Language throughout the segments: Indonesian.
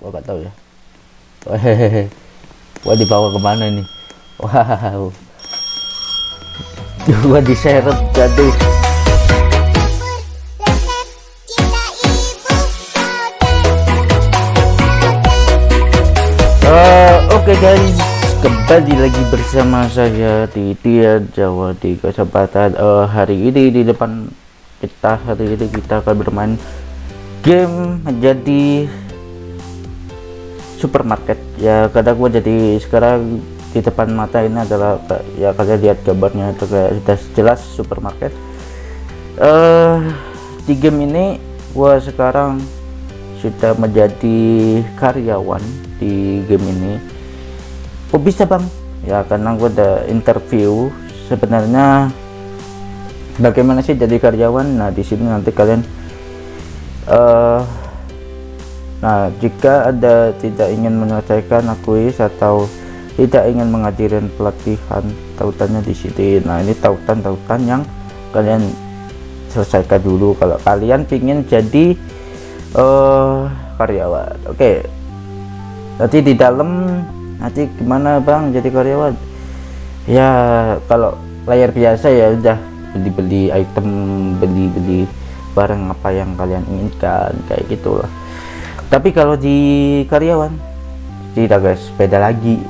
Gua gak tahu ya. Hehehe. Gua dibawa kemana nih? Wow. Gua diseret jatuh. Oke guys, kembali lagi bersama saya di Tia Jawa di kesempatan hari ini. Di depan kita hari ini kita akan bermain game menjadi supermarket ya. Kadang gua jadi sekarang di depan mata ini adalah ya, kalian lihat gambarnya itu kayak sudah jelas supermarket. Di game ini gua sekarang sudah menjadi karyawan di game ini. Kok bisa bang? Ya karena gue udah interview sebenarnya bagaimana sih jadi karyawan. Nah di sini nanti kalian nah jika ada tidak ingin menyelesaikan kuis atau tidak ingin menghadiri pelatihan, tautannya di sini. Nah ini tautan yang kalian selesaikan dulu kalau kalian pingin jadi karyawan. Oke, nanti di dalam nanti gimana bang jadi karyawan ya? Kalau layar biasa ya udah beli item, beli barang apa yang kalian inginkan kayak gitulah. Tapi kalau di karyawan tidak guys, beda lagi.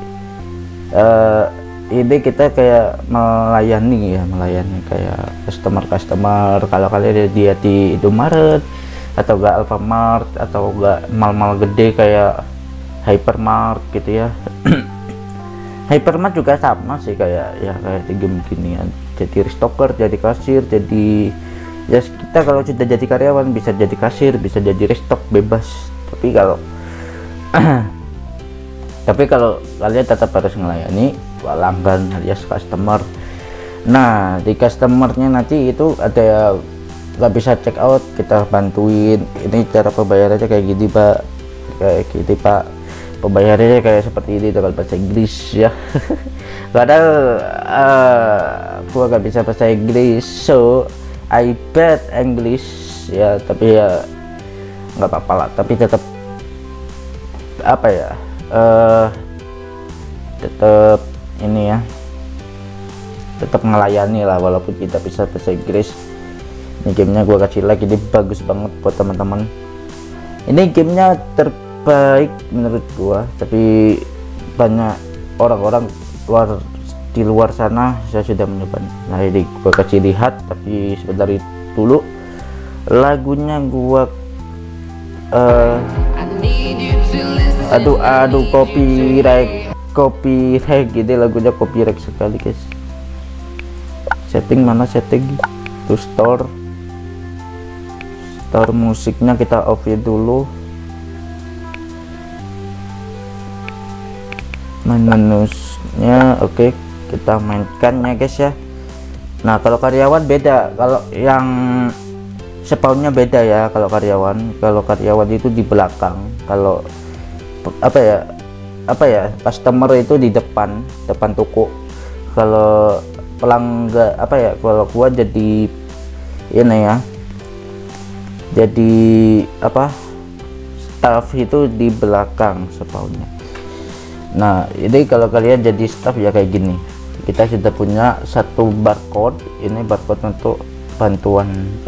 Ini kita kayak melayani kayak customer. Kalau kalian dia di Indomaret atau enggak Alfamart atau enggak mal-mal gede kayak Hypermart gitu ya. Hypermart juga sama sih kayak di game ginian, jadi restocker, jadi kasir, jadi ya kita kalau sudah jadi karyawan bisa jadi kasir, bisa jadi restock bebas. Tapi kalau kalian tetap harus melayani pelanggan alias customer. Nah di customernya nanti itu ada nggak bisa check out, kita bantuin. Ini cara pembayarannya kayak gini pak, pembayarannya kayak seperti ini dengan bahasa Inggris ya. Kadang gua gak bisa bahasa Inggris, so I bet English ya, tapi ya nggak apa-apa lah. Tapi tetap apa ya, tetap ini ya, tetap melayani lah walaupun kita bisa bahasa Inggris. Ini gamenya gua kasih like, ini bagus banget buat teman-teman. Ini gamenya terbaik menurut gua, tapi banyak orang-orang di luar sana saya sudah mencoba. Nah ini gua kasih lihat, tapi sebentar dulu lagunya gua aduh copyright gini, lagunya copyright sekali guys. Setting mana, setting to store musiknya kita off dulu. Menusnya oke, kita mainkan ya guys ya. Nah kalau karyawan beda, kalau yang spawnnya beda ya. Kalau karyawan itu di belakang, kalau apa ya customer itu di depan toko. Kalau pelanggan kalau gua jadi ini ya, jadi staff itu di belakang spawnnya. Nah ini kalau kalian jadi staff ya kayak gini, kita sudah punya satu barcode. Ini barcode untuk bantuan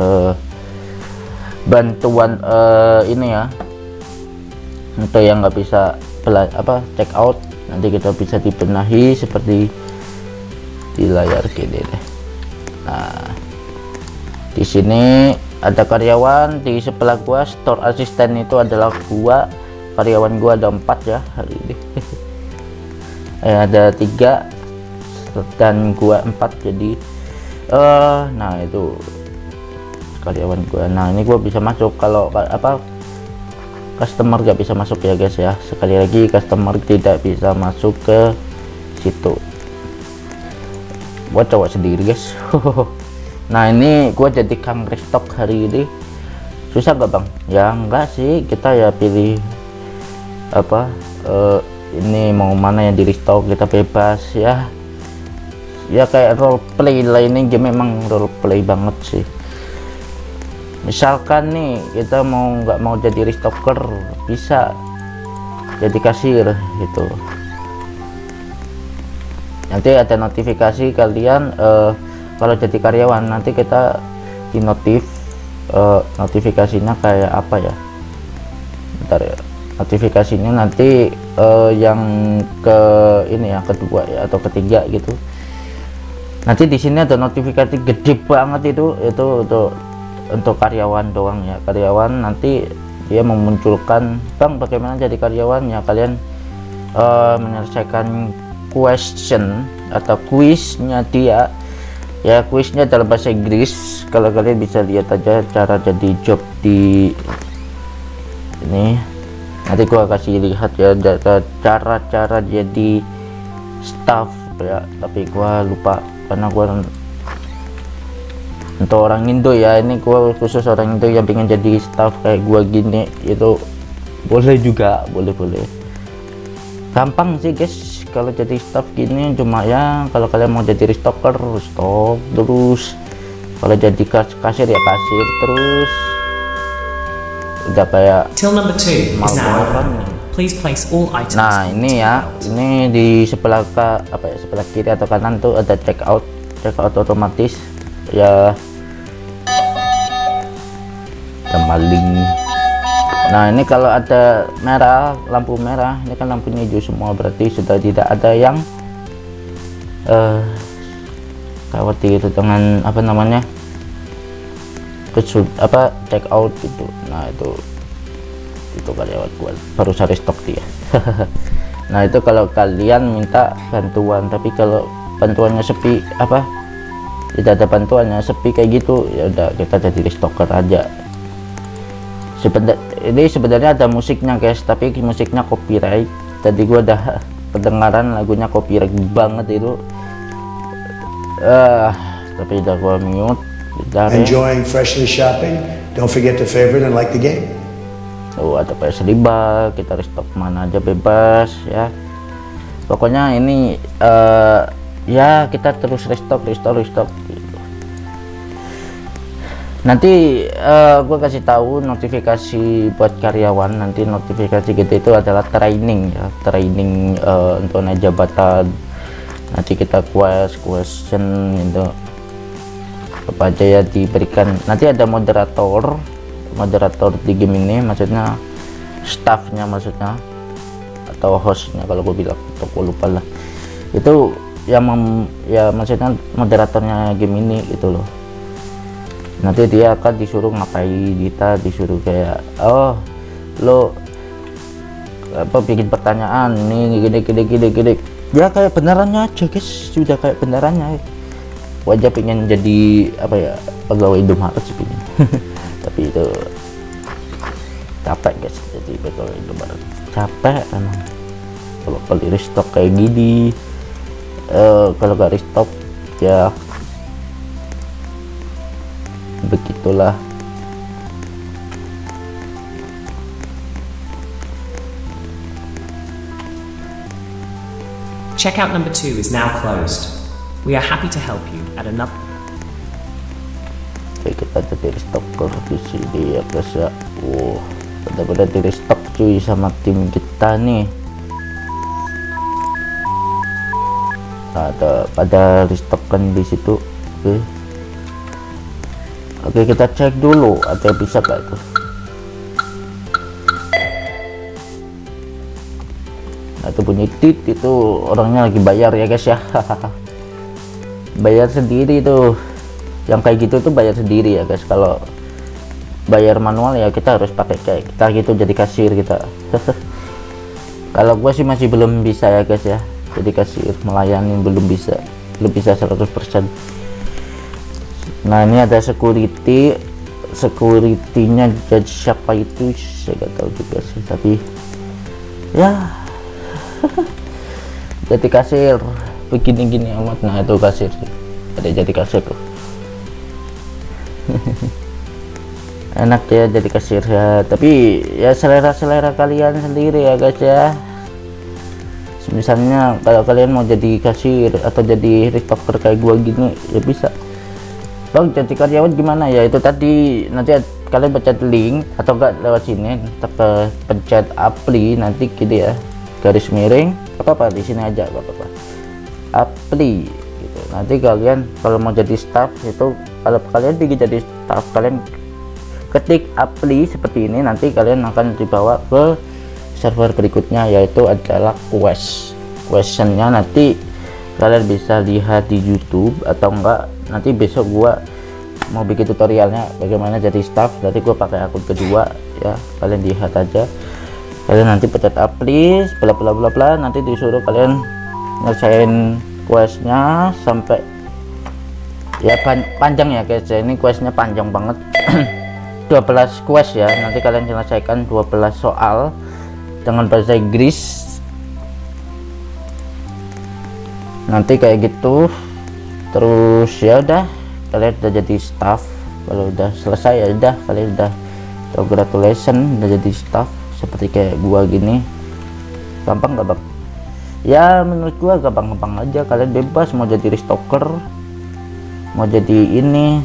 ini ya, untuk yang nggak bisa check out, nanti kita bisa dibenahi seperti di layar gini deh. Nah di sini ada karyawan, di sebelah gua store assistant itu adalah gua. Karyawan gua ada 4 ya hari ini. Ada 3 dan gua 4, jadi nah itu karyawan gua. Nah ini gua bisa masuk. Kalau customer gak bisa masuk ya guys ya. Sekali lagi, customer tidak bisa masuk ke situ. Gua coba sendiri guys. Nah ini gua jadi kang restock hari ini. Susah gak bang? Ya enggak sih, kita ya pilih ini mau mana yang di restock, kita bebas ya kayak role play lah. Ini game memang role play banget sih. Misalkan nih kita nggak mau jadi restocker, bisa jadi kasir gitu. Nanti ada notifikasi kalian kalau jadi karyawan, nanti kita di notifikasinya kayak apa ya, bentar ya, notifikasinya nanti yang ke ini ya, kedua ya atau ketiga gitu. Nanti di sini ada notifikasi gede banget itu untuk karyawan doang ya. Karyawan nanti dia memunculkan, bang bagaimana jadi karyawan ya, kalian menyelesaikan question atau kuisnya dia ya. Kuisnya dalam bahasa Inggris, kalau kalian bisa lihat aja cara jadi job di ini. Nanti gua kasih lihat ya cara jadi staff ya, tapi gua lupa karena gua untuk orang Indo ya, ini gua khusus orang Indo yang pengen jadi staff kayak gua gini, itu boleh juga, boleh gampang sih guys kalau jadi staff gini. Cuma ya kalau kalian mau jadi restocker, restock terus, kalau jadi kasir ya kasir terus, udah kayak mal-malan. Please place all items. Nah ini ya, ini di sebelah sebelah kiri atau kanan tuh ada check out otomatis ya. Ada maling. Nah ini kalau ada merah, lampu merah, ini kan lampunya hijau semua, berarti sudah tidak ada yang khawatir dengan apa namanya check out gitu. Nah itu karyawan gua baru cari stok dia. Nah itu kalau kalian minta bantuan, tapi kalau bantuannya sepi, tidak ada bantuannya, sepi kayak gitu, ya udah kita jadi restocker aja. Ini sebenarnya ada musiknya guys, tapi musiknya copyright. Tadi gua udah kedengaran lagunya copyright banget itu, tapi udah gua mute. Enjoying freshly shopping, don't forget to favorite and like the game. Oh, ada PS riba, kita restock mana aja bebas ya. Pokoknya ini ya kita terus restock gitu. Nanti gue kasih tahu notifikasi buat karyawan. Nanti notifikasi gitu itu adalah training ya, training untuk naik jabatan. Nanti kita question itu apa aja ya diberikan. Nanti ada moderator di game ini, maksudnya staffnya maksudnya, atau hostnya kalau gue bilang, atau gue lupa lah, itu yang ya maksudnya moderatornya game ini gitu loh. Nanti dia akan disuruh ngapain, kita disuruh kayak lo bikin pertanyaan nih gini ya, kayak benerannya aja guys, sudah kayak benerannya. Wajah pengen jadi pegawai Indomaret sih pengen. Tapi itu capek guys, jadi pegawai Indomaret capek emang. Kalau beli restock kayak gini, kalau gak restock ya begitulah. Checkout number 2 is now closed. We are happy to help you at another. Oke, kita jadi restocker di sini ya guys ya. Benar-benar di restock cuy sama tim kita nih. Ada pada restockan di situ. Oke, kita cek dulu ada bisa gak tuh. Nah itu bunyi tit, itu orangnya lagi bayar ya guys ya. Bayar sendiri tuh, yang kayak gitu tuh bayar sendiri ya guys. Kalau bayar manual ya kita harus pakai kayak kita gitu, jadi kasir kita. Kalau gue sih masih belum bisa ya guys ya, jadi kasir melayani belum bisa 100%. Nah ini ada security-nya jadi siapa itu saya gak tahu juga sih, tapi ya jadi kasir begini-gini amat. Nah itu kasir sih, ada jadi kasir tuh. Enak ya jadi kasir ya, tapi ya selera kalian sendiri ya guys ya. Misalnya kalau kalian mau jadi kasir atau jadi restocker kayak gua gini ya bisa. Bang jadi karyawan gimana ya, itu tadi nanti kalian pencet link atau enggak lewat sini, pencet apply nanti gitu ya, garis miring apa di sini aja apa apply gitu. Nanti kalian kalau mau jadi staff itu, kalau kalian ingin jadi staff, kalian ketik apply seperti ini, nanti kalian akan dibawa ke server berikutnya, yaitu adalah questionnya. Nanti kalian bisa lihat di YouTube atau enggak nanti besok gua mau bikin tutorialnya bagaimana jadi staff. Nanti gue pakai akun kedua ya, kalian lihat aja. Kalian nanti pencet apply bla bla bla bla, nanti disuruh kalian ngerjain questnya sampai ya panjang ya guys ya, ini questnya panjang banget. 12 quest ya, nanti kalian selesaikan 12 soal dengan bahasa Inggris nanti kayak gitu. Terus ya udah, kalian udah jadi staff. Kalau udah selesai ya udah, kalian udah congratulations udah jadi staff seperti kayak gua gini. Gampang gak bang? Ya menurut gua gampang-gampang aja, kalian bebas mau jadi restocker, mau jadi ini.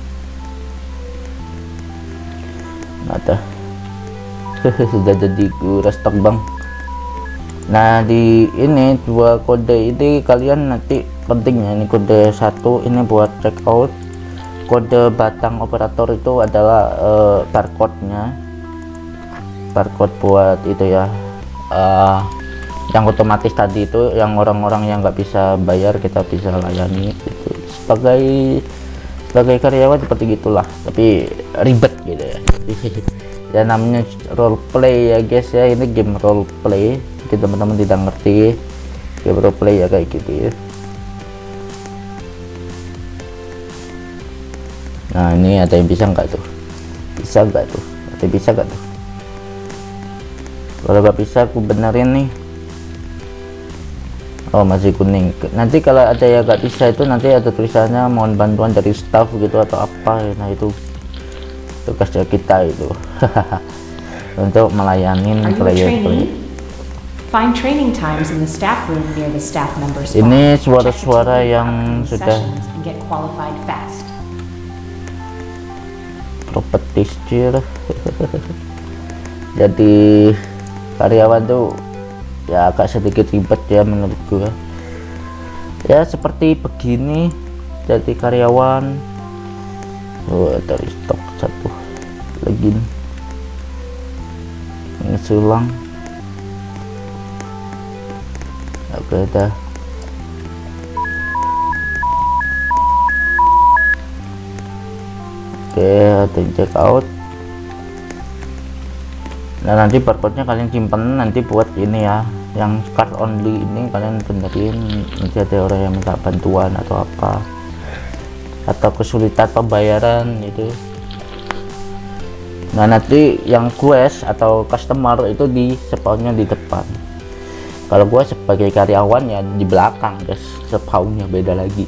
Ada sudah jadi gua restock bang. Nah di ini 2 kode ini kalian nanti pentingnya, ini kode 1 ini buat checkout, kode batang operator itu adalah barcode-nya, barcode buat itu ya, yang otomatis tadi itu, yang orang-orang yang nggak bisa bayar kita bisa layani gitu. sebagai karyawan seperti gitulah, tapi ribet gitu ya. Ya namanya role play ya guys ya, ini game role play. Mungkin teman-teman tidak ngerti game role play ya kayak gitu ya. Nah ini ada yang bisa nggak tuh? Bisa nggak tuh? Ada yang bisa nggak tuh? Kalau nggak bisa aku benerin nih. Oh masih kuning. Nanti kalau ada yang nggak bisa itu nanti ada tulisannya mohon bantuan dari staff gitu atau apa. Nah itu tugasnya kita itu untuk melayani player. Find training times in the staff room near the staff member spot. Ini suara-suara yang sudah and get qualified fast. properties jadi karyawan tuh ya agak sedikit ribet ya menurut gua ya, seperti begini jadi karyawan. Dari stok 1 lagi ini sulang. Oke dah. Oke, ada check out. Nah nanti barcode-nya kalian simpen nanti buat ini ya, yang card only ini kalian benerin. Nanti ada orang yang minta bantuan atau apa, atau kesulitan pembayaran itu. Nah nanti yang quest atau customer itu di spawnnya di depan. Kalau gua sebagai karyawan ya di belakang guys, spawnnya beda lagi.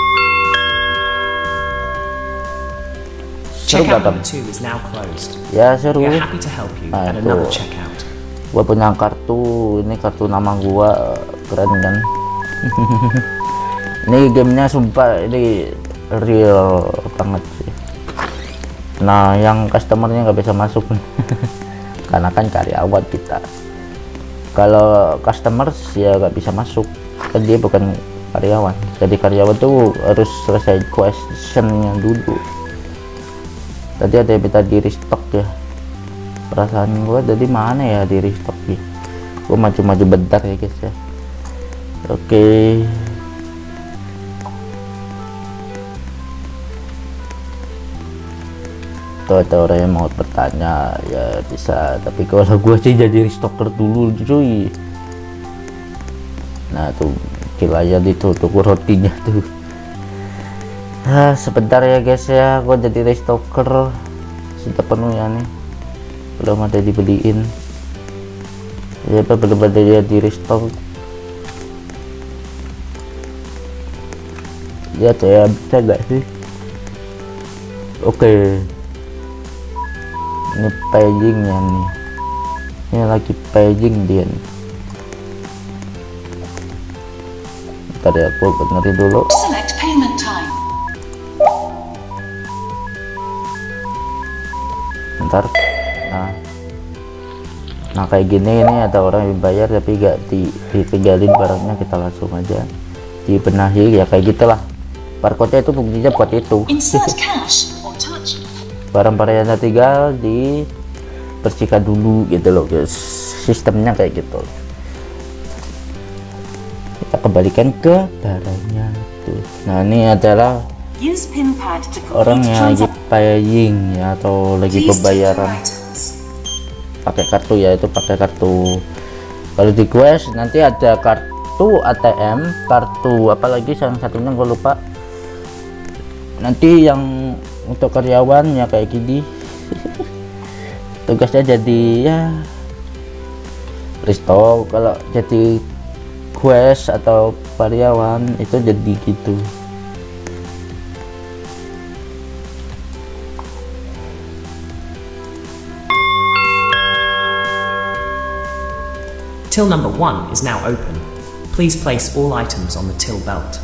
Checkout number 2 is now closed. Ya seru. We are happy to help you at another checkout. Gua punya kartu, ini kartu nama gua, keren kan? Ini gamenya sumpah ini real banget sih. Nah yang customernya nggak bisa masuk karena kan karyawan kita. Kalau customer ya nggak bisa masuk kan dia bukan karyawan. Jadi karyawan tuh harus selesai questionnya dulu. Tadi ada yang minta di restock ya, perasaan gua dari mana ya di restock nih. Gua maju-maju bentar ya guys ya. Oke. Tuh ada orang yang mau bertanya ya bisa, tapi kalau gua sih jadi restocker dulu cuy. Nah tuh kilaya itu tuh rotinya tuh. Sebentar ya guys ya, gua jadi restocker sudah penuh ya nih, belum ada dibeliin ya, belum ada ya di restock ya. Saya bisa gak sih? Oke. Ini pagingnya nih, ini lagi paging dia nih. Ntar ya aku benerin dulu. Select payment time. sebentar. Nah kayak gini, ini ada orang yang bayar tapi gak ditinggalin barangnya, kita langsung aja dibenahi ya, kayak gitulah. Barcode-nya itu fungsinya buat itu. Barang-barang yang tinggal dibersihkan dulu gitu loh guys, sistemnya kayak gitu. Kita kembalikan ke barangnya tuh. Nah ini adalah orang yang lagi paying ya, atau lagi pembayaran pakai kartu ya, itu pakai kartu. Kalau di quest nanti ada kartu ATM, kartu apalagi yang satunya gue lupa. Nanti yang untuk karyawan ya kayak gini. Tugasnya jadi ya restock. Kalau jadi quest atau karyawan itu jadi gitu. Till number 1 is now open. Please place all items on the till belt.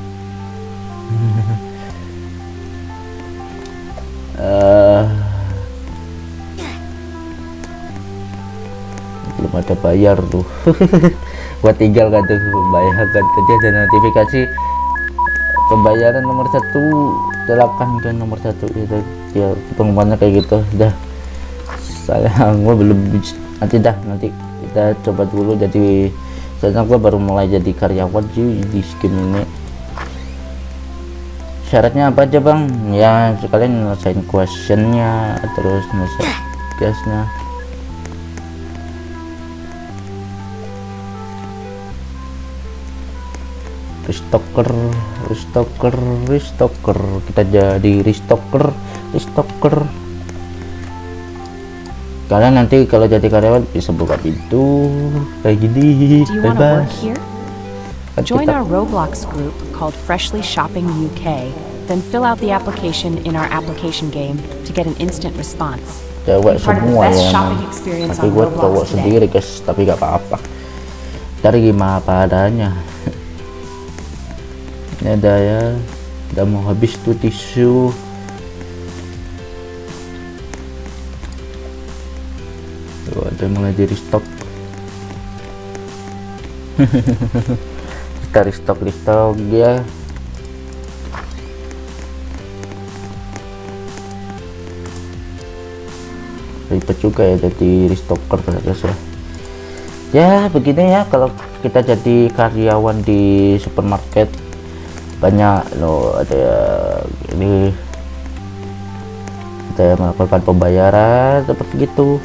Belum ada bayar tuh. Gua tinggal kan tuh bayar kan, tadi ada notifikasi pembayaran nomor 1 silakan ke nomor 1 itu ya, pengumumannya kayak gitu. Dah sayang gua belum, nanti kita coba dulu. Jadi soalnya gua baru mulai jadi karyawan sih di skin ini. Syaratnya apa aja bang? Ya sekalian nyelesain questionnya, terus nyelesain gasnya. Restocker, kita jadi restocker. Kalian nanti kalau jadi karyawan bisa buka pintu kayak gini, Do you want to bebas. work here? Kan Join kita- our Roblox group called Freshly Shopping UK, then fill out the application in our application game to get an instant response. cewek Be part of the semua best ya shopping emang. experience Tapi on gue Roblox cowok today. sendiri guys, tapi gak apa-apa, cari gimana apa adanya. Ini ada ya, udah mau habis tuh tisu. Tuh ada mulai jadi stok. Kita restock ya. Ribet juga ya jadi restocker guys ya. Ya begini ya, kalau kita jadi karyawan di supermarket banyak loh, ada ini, kita melakukan pembayaran seperti gitu.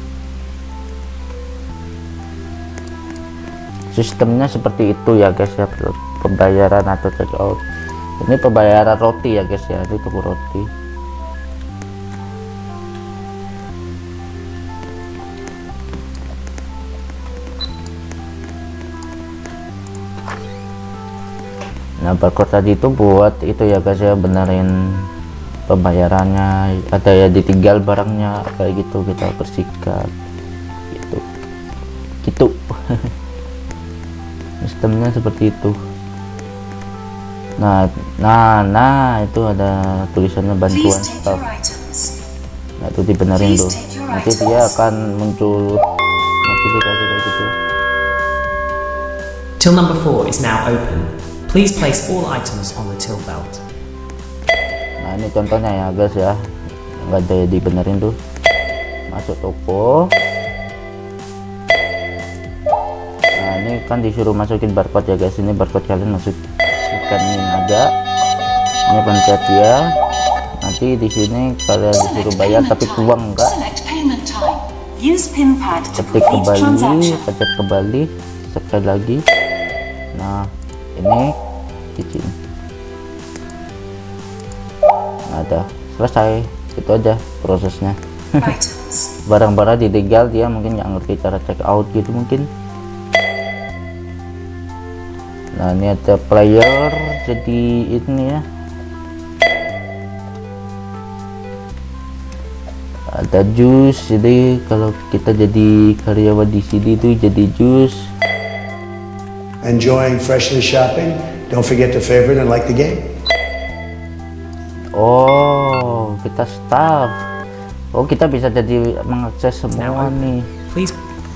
Sistemnya seperti itu ya guys ya, pembayaran atau check out. Ini pembayaran roti ya guys ya, ini toko roti. Nah barcode tadi itu buat itu ya guys ya, benerin pembayarannya, ada ya ditinggal barangnya kayak gitu, kita bersihkan gitu. Sistemnya seperti itu. Nah itu ada tulisannya bantuan staff. Nah itu dibenerin tuh, nanti dia akan muncul notifikasi kayak gitu. Till number 4 is now open. Please place all items on the till belt. Nah ini contohnya ya guys ya, nggak ada dibenerin tuh. Masuk toko. Nah ini kan disuruh masukin barcode ya guys, ini barcode kalian masukkan ini aja. Ini pencet ya. Nanti di sini kalian disuruh bayar tapi uang enggak. Ketik kembali, pencet kembali, sekali lagi. Nah ini izin. Nah, ada selesai, itu aja prosesnya. Barang-barang ditinggal, dia mungkin nggak ngerti cara check out gitu mungkin. Nah ini ada player, jadi ini ya, ada jus. Jadi kalau kita jadi karyawan di sini itu jadi jus. Enjoying freshly shopping? Don't forget to favorite and like the game. Oh kita staff, Oh, kita bisa jadi mengakses semua nih. Please.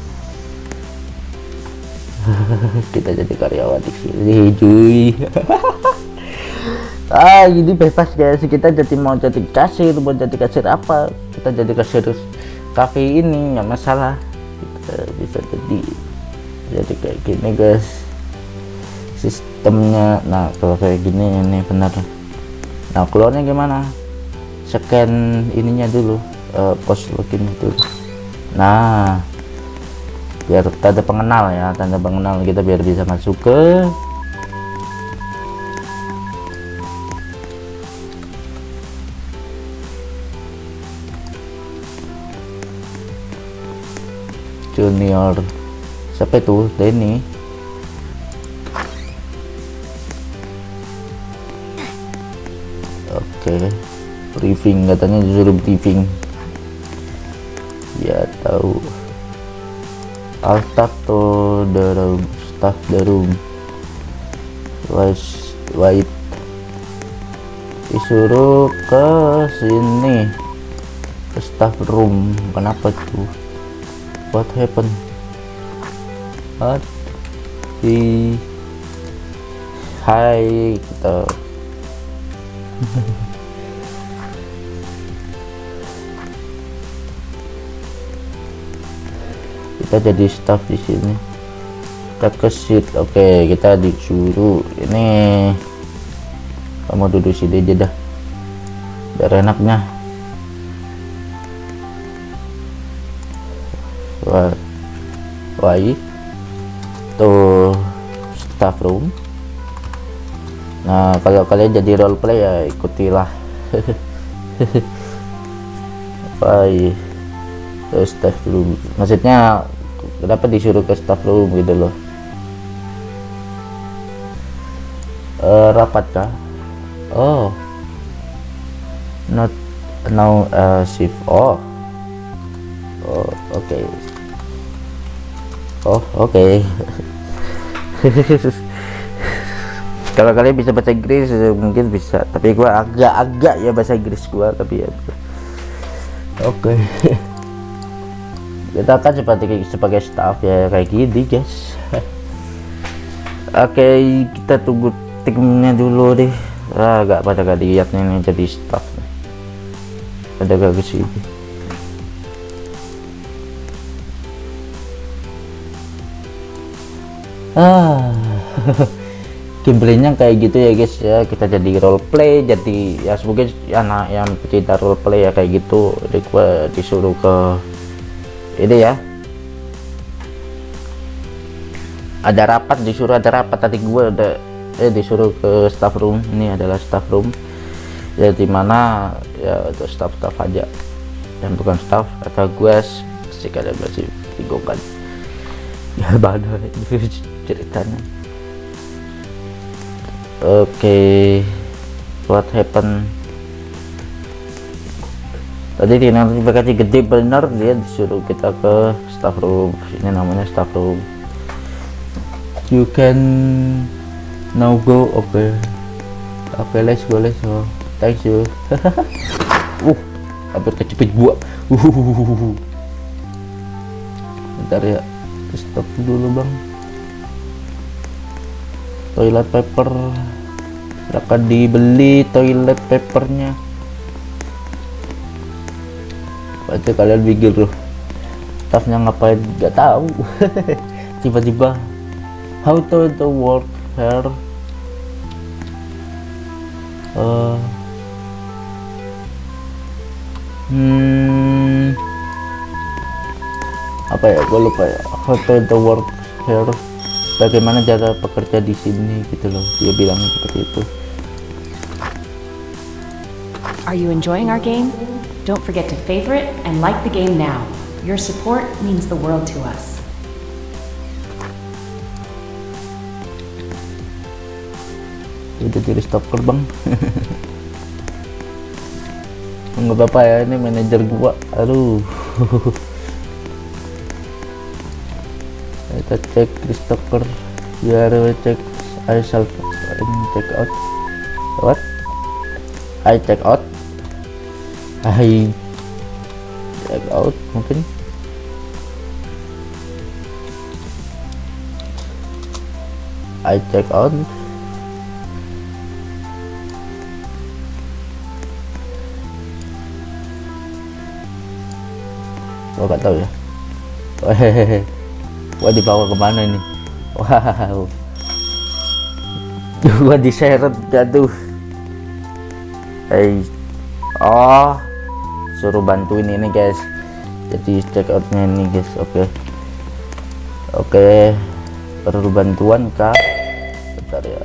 Kita jadi karyawan di sini, cuy. Ini bebas guys. Kita jadi mau jadi kasir, mau jadi kasir apa? Kita jadi kasir kafe ini nggak masalah. Kita bisa jadi kayak gini guys. Sistemnya. Nah, kalau kayak gini ini benar. Nah, keluarnya gimana? Scan ininya dulu, post login dulu. Nah, biar tanda pengenal ya, tanda pengenal kita biar bisa masuk ke junior. Siapa itu? Denny. Oke, briefing, katanya disuruh briefing. Ya tahu. I'll talk to the room, staff the room. Wait. Disuruh ke sini, ke staff room. Kenapa tuh? What happened? Hai, kita jadi staff di sini. Kita ke seat. Oke, kita disuruh ini, kamu duduk sini aja dah, biar enaknya. Why tuh staff room. Nah, kalau kalian jadi role play ya ikutilah. Why tuh staff room, maksudnya kenapa disuruh ke staff room gitu loh. Rapat kah? Oh, not now, shift. Oh, oke. Oke. Kalau kalian bisa bahasa Inggris mungkin bisa, tapi gua agak-agak ya bahasa Inggris gua, tapi ya oke. Kita akan sebagai staff ya kayak gini guys. Oke, kita tunggu timnya dulu deh. Gak lihat nih jadi staff. Ada gak ke sini? Gameplaynya kayak gitu ya guys ya. Kita jadi role play, jadi ya semoga anak yang pecinta role play ya kayak gitu. Jadi gua disuruh ke ini ya, ada rapat, disuruh ada rapat. Tadi gue udah disuruh ke staff room. Ini adalah staff room ya, dimana ya untuk staff aja dan bukan staff atau gue sih, kalian masih bingung kan ya, badan itu ceritanya. Oke, what happened? Tadi tiba-tiba gede bener, dia disuruh kita ke staff room. Ini namanya staff room. You can now go. Oke, let's go. Thank you. Hampir kecepit gua. Bentar ya, stop dulu bang. Toilet paper, silakan dibeli toilet papernya. Aja kalian pikir loh staffnya ngapain, nggak tahu. Tiba-tiba how to work here. Apa ya, gue lupa ya. How to work here, bagaimana cara bekerja di sini gitu loh, dia bilang seperti itu. Are you enjoying our game? Don't forget to favorite and like the game now. Your support means the world to us. Udah jadi stalker bang. Nggak apa-apa ya, ini manajer gua. Aduh. Kita cek Christopher. Biar cek I self check out. What? I check out. check out mungkin. I check out. Gua gak tahu ya. Wah, dibawa kemana ini? Wow. Gua diseret jatuh. Oh, suruh bantuin ini guys. Jadi check outnya ini guys. Oke, perlu bantuan kah? Bentar ya.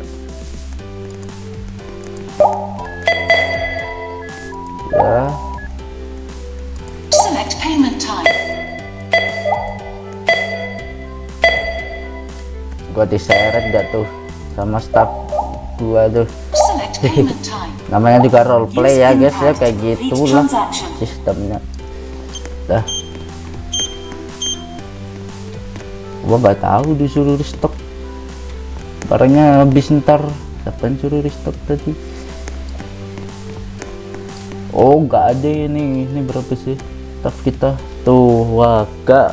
Select payment time. Gua diseret jatuh sama staff gua tuh. Select payment time. Namanya juga role play ya guys ya, kayak gitu lah sistemnya. Dah, gua nggak tahu disuruh restock, barangnya habis ntar. Siapa yang suruh restock tadi? Oh, nggak ada ini berapa sih staff kita tuh? Wah, gak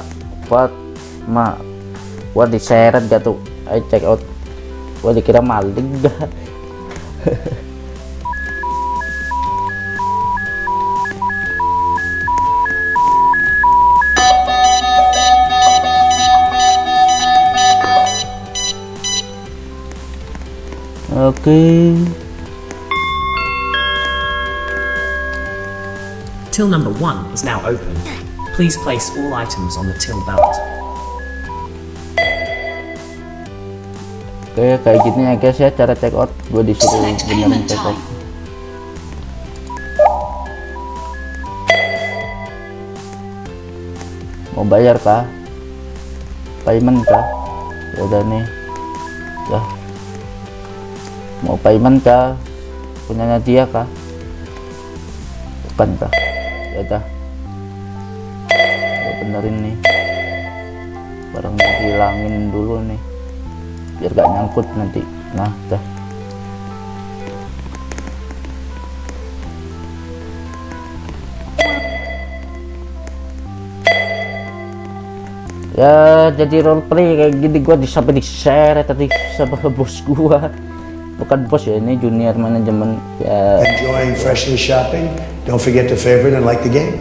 wah diseret jatuh. Ayo check out. Wah, dikira maling gak? Oke. Till number 1 is now open. Please place all items on the till belt. Oke, kayak gini ya guys ya cara check out. Gue disuruh benerin check out. Mau bayar kah? Payment kah? Ya udah nih. Dah. Mau payment kah? Punyanya dia kah? Bukan kah? Ya udah. Gue benerin nih. Barangnya hilangin dulu nih, biar gak nyangkut nanti. Nah, dah. Ya jadi roleplay kayak gini, gua sampai diseret tadi sama bos gua. Bukan bos ya, ini junior manajemen ya. Enjoying freshly shopping? Don't forget to favorite and like the game.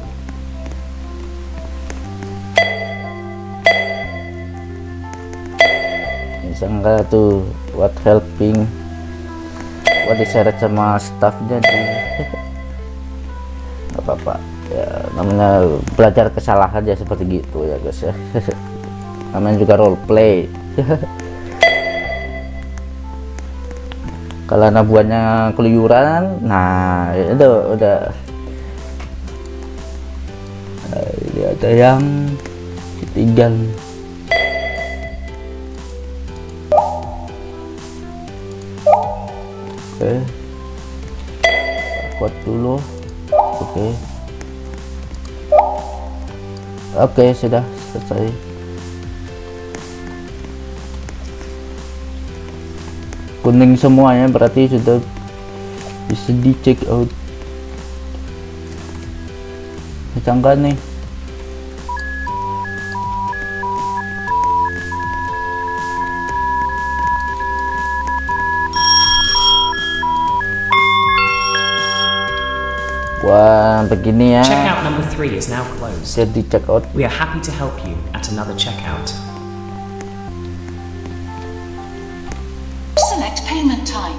Sangka tuh what helping, what diseret sama staffnya sih. Gak apa-apa ya, namanya belajar kesalahan ya, seperti gitu ya guys ya. Namanya juga role play. Kalau anak buahnya keluyuran, nah itu udah. Ini ada yang ditinggal. Oke, kuat dulu. Oke, sudah selesai. Kuning semuanya berarti sudah bisa di check out. Canggah nih. Wah, begini ya. Checkout number 3 is now closed. Jadi check out. We are happy to help you at another checkout. Select payment time.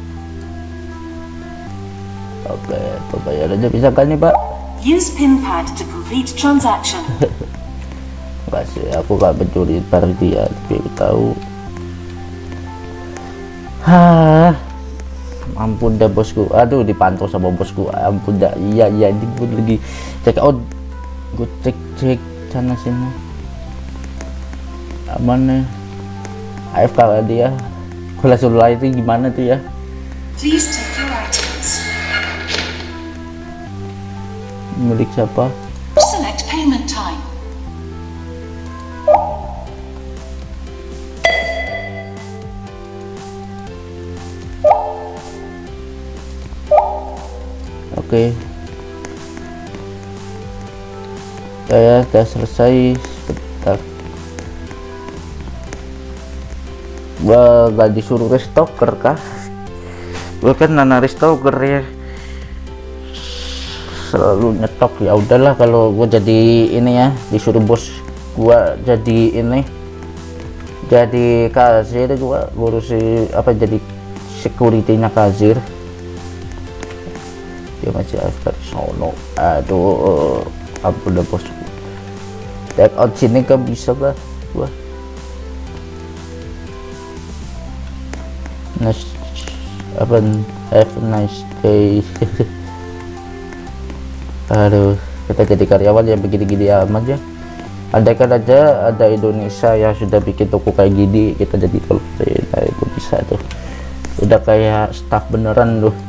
Oke, pembayarannya bisa kan nih Pak? Use PIN pad to complete transaction. Makasih, aku gak mencuri barang dia, tapi aku tahu. Ampun dah bosku, aduh dipantau sama bosku, ampun dah. Iya ini gue lagi check out, gue cek sana sini aman nih. AFK lah dia, gue langsung lari gimana tuh ya. Please take your items. Milik siapa? Select payment time. Oke. Kayak udah selesai. Bentar, gua gak disuruh restocker kah? Gua kan nana restocker ya, selalu nyetok. Ya udahlah, kalau gua jadi ini ya, disuruh bos gua jadi ini, jadi kasir, gua ngurusi apa, jadi security-nya kasir. Dia masih after sono. Aduh, ampun dah bos. Take out sini kan bisa kah gua? Nice, apa, have a nice day. Aduh, kita jadi karyawan yang begini-gini amat ya. Andai kan aja ada Indonesia yang sudah bikin toko kayak gini, kita jadi kalau itu bisa tuh, udah kayak staff beneran tuh.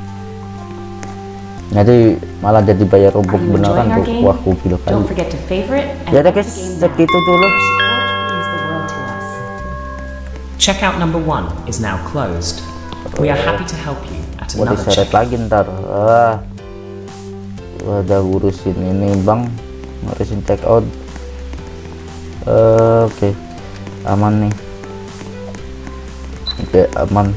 Nanti malah jadi bayar robok beneran tuh. Wah, gila kali. Don't forget to favorite and Ya udah like guys, the game now. segitu dulu. Your support means the world to us. Checkout number 1 is now closed. We are happy to help you at Gua another diseret checkout. lagi ntar. Udah urusin ini bang, ngurusin check out. Oke, aman nih. Oke, aman.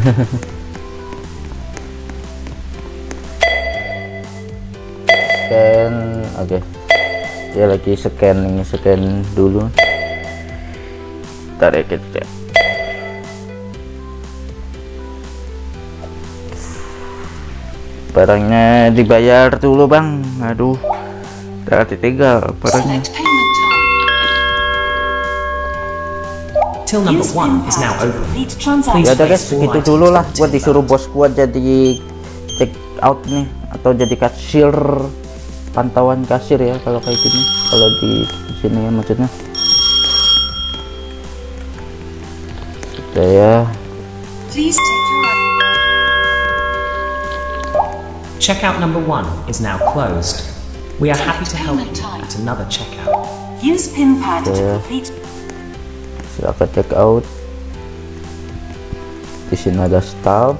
Scan, oke. Dia lagi scan dulu. Ntar ya kita. Barangnya dibayar dulu bang. Aduh, udah ditinggal barangnya. Select payment time. Till number Use 1 is now PIN pad to open. complete Please transaction. Ya udah guys, place all segitu items dulu lah. on the Gua till disuruh belt. bos gua jadi check out nih, atau jadi kasir, pantauan kasir ya kalau kayak gini, kalau di sini ya maksudnya. Sudah ya. Please take your Checkout number 1 is now closed. We are happy to help you at another checkout. use PIN pad to Yeah. complete. Silakan check out. Di sini ada staff,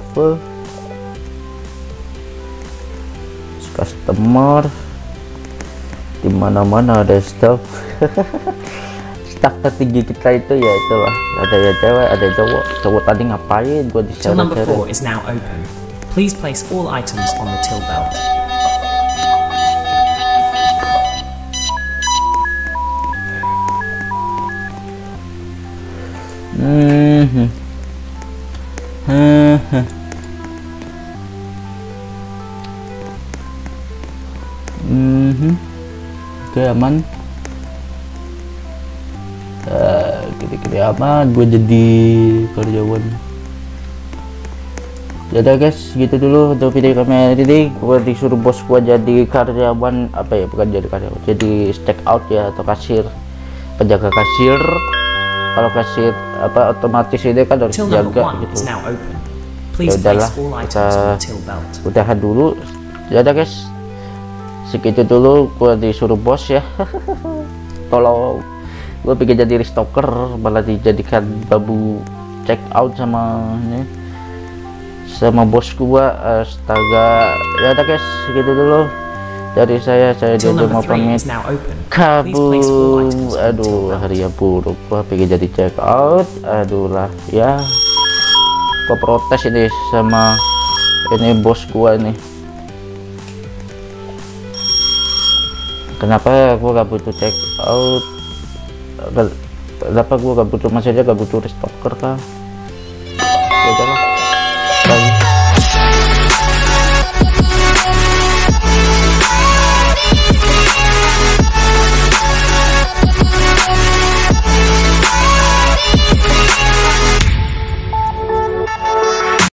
customer, di mana-mana ada staff. Staff tertinggi kita itu ya itulah, ada ya cewek, ada cowok. Cowok tadi ngapain gua Till number diseret-seret. 4 is now open. Please place all items on the till belt. Oke, aman. Gede-gede aman gue jadi karyawan. Ya udah guys, gitu dulu untuk video kami hari ini. Gue disuruh bos gue jadi karyawan, apa ya, bukan jadi karyawan, jadi check out ya, atau kasir, penjaga kasir. Kalau kasir apa otomatis ini kan harus Till number jaga 1 gitu. is now open. Please Ya udahlah, place all items kita on the till belt. udahan dulu. Ya udah guys, segitu dulu. Gue disuruh bos ya. Tolong, gue pengen jadi restocker, malah dijadikan babu check out sama ini, sama bos gua. Astaga. Ya udah guys, segitu dulu dari saya Till Jojo number mau 3 pamit is now open. Please place all kabur. items on the till Aduh, belt. hari yang buruk, gua pengen jadi check out. Aduh lah ya, gua protes ini sama ini bos gua nih. Kenapa gua gak butuh check out? Kenapa gua gak butuh, maksudnya gak butuh restocker kah? Ya udahlah.